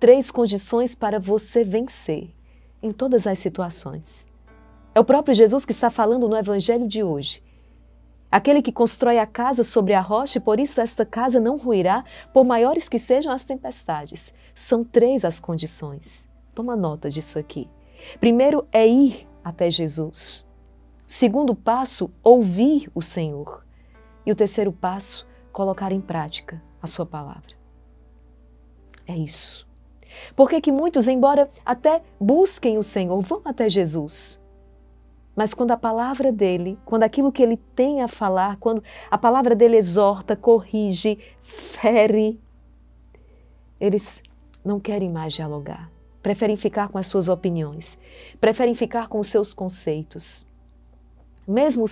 3 condições para você vencer em todas as situações. É o próprio Jesus que está falando no Evangelho de hoje. Aquele que constrói a casa sobre a rocha, e por isso esta casa não ruirá, por maiores que sejam as tempestades. São 3 as condições. Toma nota disso aqui. Primeiro é ir até Jesus. Segundo passo, ouvir o Senhor. E o terceiro passo, colocar em prática a sua palavra. É isso. Por que muitos, embora até busquem o Senhor, vão até Jesus? Mas quando a palavra dele, quando aquilo que ele tem a falar, quando a palavra dele exorta, corrige, fere, eles não querem mais dialogar. Preferem ficar com as suas opiniões, preferem ficar com os seus conceitos. Mesmo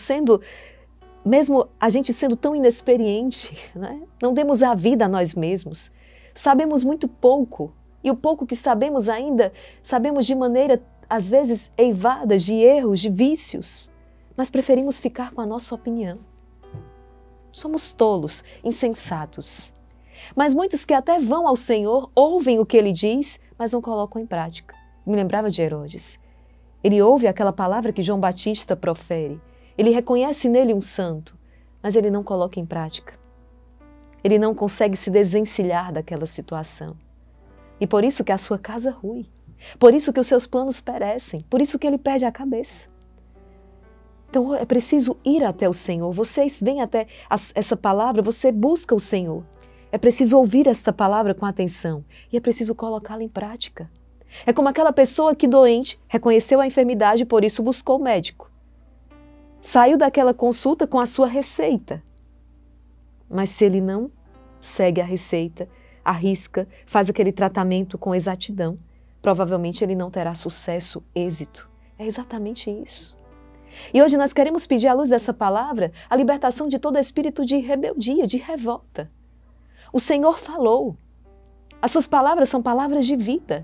a gente sendo tão inexperiente, né? Não demos a vida a nós mesmos. Sabemos muito pouco, e o pouco que sabemos ainda, sabemos de maneira às vezes eivadas de erros, de vícios, mas preferimos ficar com a nossa opinião. Somos tolos, insensatos. Mas muitos que até vão ao Senhor, ouvem o que ele diz, mas não colocam em prática. Me lembrava de Herodes. Ele ouve aquela palavra que João Batista profere. Ele reconhece nele um santo, mas ele não coloca em prática. Ele não consegue se desvencilhar daquela situação. E por isso que a sua casa rui. Por isso que os seus planos perecem, por isso que ele perde a cabeça. Então é preciso ir até o Senhor. Vocês vêm até essa palavra, você busca o Senhor. É preciso ouvir esta palavra com atenção e é preciso colocá-la em prática. É como aquela pessoa que doente reconheceu a enfermidade e por isso buscou o médico. Saiu daquela consulta com a sua receita. Mas se ele não segue a receita, arrisca, faz aquele tratamento com exatidão, provavelmente ele não terá sucesso, êxito. É exatamente isso. E hoje nós queremos pedir à luz dessa palavra a libertação de todo espírito de rebeldia, de revolta. O Senhor falou. As suas palavras são palavras de vida.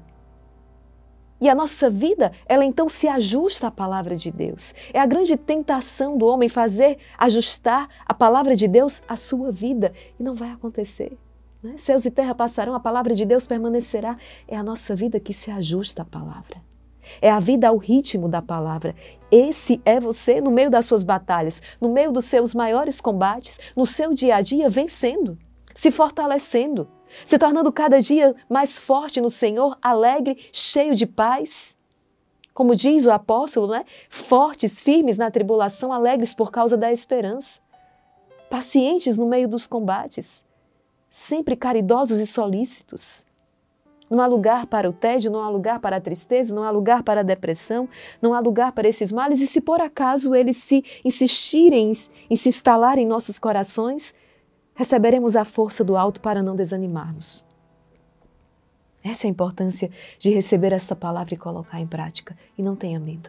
E a nossa vida, ela então se ajusta à palavra de Deus. É a grande tentação do homem fazer ajustar a palavra de Deus à sua vida. E não vai acontecer. Céus e terra passarão, a palavra de Deus permanecerá. É a nossa vida que se ajusta à palavra. É a vida ao ritmo da palavra. Esse é você no meio das suas batalhas, no meio dos seus maiores combates, no seu dia a dia, vencendo, se fortalecendo, se tornando cada dia mais forte no Senhor, alegre, cheio de paz. Como diz o apóstolo, né? Fortes, firmes na tribulação, alegres por causa da esperança. Pacientes no meio dos combates. Sempre caridosos e solícitos. Não há lugar para o tédio, não há lugar para a tristeza, não há lugar para a depressão, não há lugar para esses males. E se por acaso eles se insistirem em se instalar em nossos corações, receberemos a força do alto para não desanimarmos. Essa é a importância de receber esta palavra e colocar em prática. E não tenha medo.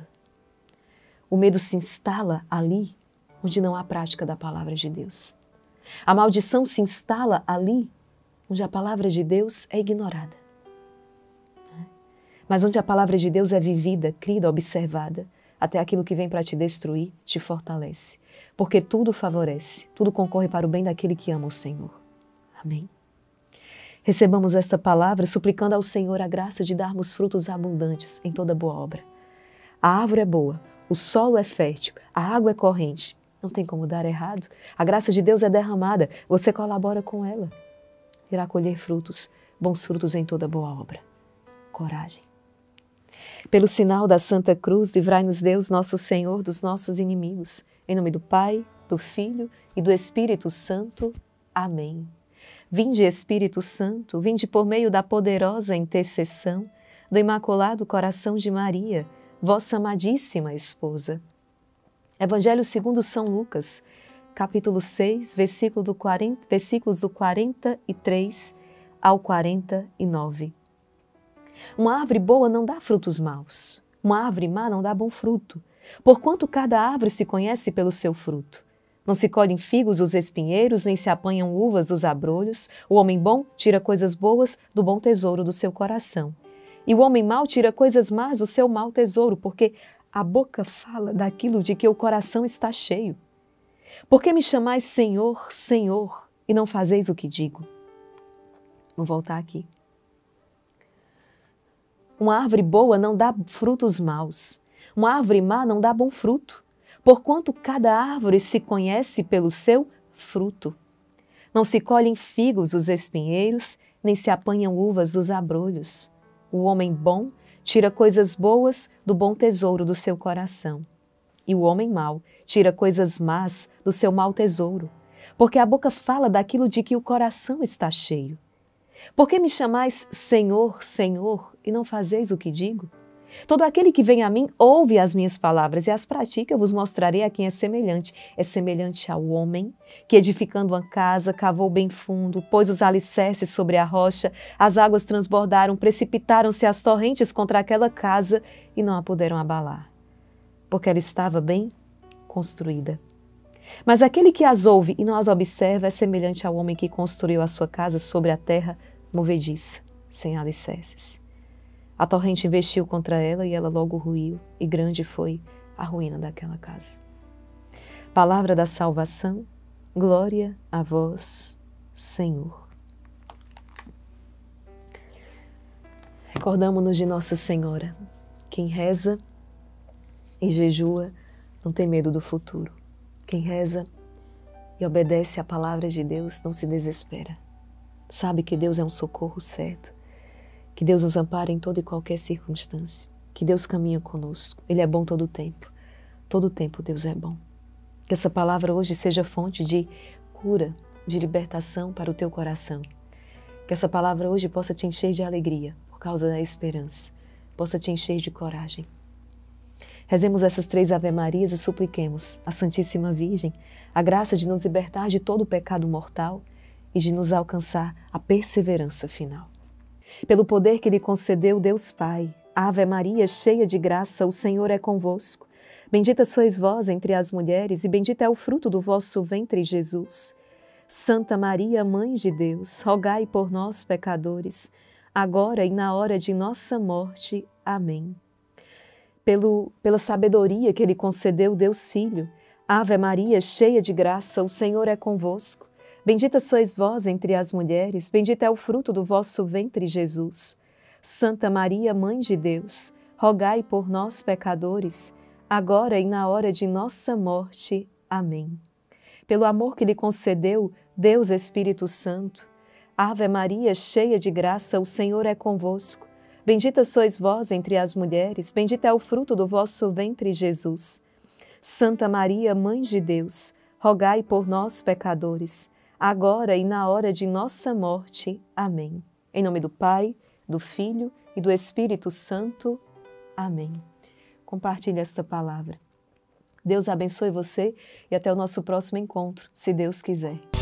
O medo se instala ali onde não há prática da palavra de Deus. A maldição se instala ali onde a palavra de Deus é ignorada. Mas onde a palavra de Deus é vivida, crida, observada, até aquilo que vem para te destruir, te fortalece. Porque tudo favorece, tudo concorre para o bem daquele que ama o Senhor. Amém? Recebamos esta palavra suplicando ao Senhor a graça de darmos frutos abundantes em toda boa obra. A árvore é boa, o solo é fértil, a água é corrente. Não tem como dar errado. A graça de Deus é derramada, você colabora com ela. Irá colher frutos, bons frutos em toda boa obra. Coragem. Pelo sinal da Santa Cruz, livrai-nos Deus, nosso Senhor, dos nossos inimigos. Em nome do Pai, do Filho e do Espírito Santo. Amém. Vinde, Espírito Santo, vinde por meio da poderosa intercessão do Imaculado Coração de Maria, vossa amadíssima esposa. Evangelho segundo São Lucas, capítulo 6, versículos do 43 ao 49. Uma árvore boa não dá frutos maus. Uma árvore má não dá bom fruto. Porquanto cada árvore se conhece pelo seu fruto. Não se colhem figos dos espinheiros, nem se apanham uvas dos abrolhos. O homem bom tira coisas boas do bom tesouro do seu coração. E o homem mau tira coisas más do seu mau tesouro, porque a boca fala daquilo de que o coração está cheio. Por que me chamais Senhor, Senhor, e não fazeis o que digo? Vou voltar aqui. Uma árvore boa não dá frutos maus. Uma árvore má não dá bom fruto, porquanto cada árvore se conhece pelo seu fruto. Não se colhem figos dos espinheiros, nem se apanham uvas dos abrolhos. O homem bom tira coisas boas do bom tesouro do seu coração. E o homem mau tira coisas más do seu mau tesouro, porque a boca fala daquilo de que o coração está cheio. Por que me chamais Senhor, Senhor, e não fazeis o que digo? Todo aquele que vem a mim ouve as minhas palavras e as pratica, eu vos mostrarei a quem é semelhante. É semelhante ao homem que, edificando uma casa, cavou bem fundo, pôs os alicerces sobre a rocha, as águas transbordaram, precipitaram-se as torrentes contra aquela casa e não a puderam abalar, porque ela estava bem construída. Mas aquele que as ouve e não as observa é semelhante ao homem que construiu a sua casa sobre a terra movediça, sem alicerces. A torrente investiu contra ela e ela logo ruiu, e grande foi a ruína daquela casa. Palavra da salvação, glória a vós, Senhor. Recordamo-nos de Nossa Senhora. Quem reza e jejua não tem medo do futuro. Quem reza e obedece à palavra de Deus não se desespera. Sabe que Deus é um socorro certo. Que Deus nos ampare em toda e qualquer circunstância. Que Deus caminha conosco. Ele é bom todo o tempo. Todo o tempo Deus é bom. Que essa palavra hoje seja fonte de cura, de libertação para o teu coração. Que essa palavra hoje possa te encher de alegria por causa da esperança. Possa te encher de coragem. Rezemos essas 3 Ave-Marias e supliquemos à Santíssima Virgem a graça de nos libertar de todo o pecado mortal e de nos alcançar a perseverança final. Pelo poder que lhe concedeu Deus Pai, Ave Maria, cheia de graça, o Senhor é convosco. Bendita sois vós entre as mulheres e bendito é o fruto do vosso ventre, Jesus. Santa Maria, Mãe de Deus, rogai por nós, pecadores, agora e na hora de nossa morte. Amém. Pela sabedoria que lhe concedeu Deus Filho, Ave Maria, cheia de graça, o Senhor é convosco. Bendita sois vós entre as mulheres, bendito é o fruto do vosso ventre, Jesus. Santa Maria, Mãe de Deus, rogai por nós, pecadores, agora e na hora de nossa morte. Amém. Pelo amor que lhe concedeu Deus Espírito Santo, Ave Maria, cheia de graça, o Senhor é convosco. Bendita sois vós entre as mulheres, bendito é o fruto do vosso ventre, Jesus. Santa Maria, Mãe de Deus, rogai por nós, pecadores, agora e na hora de nossa morte. Amém. Em nome do Pai, do Filho e do Espírito Santo. Amém. Compartilhe esta palavra. Deus abençoe você e até o nosso próximo encontro, se Deus quiser.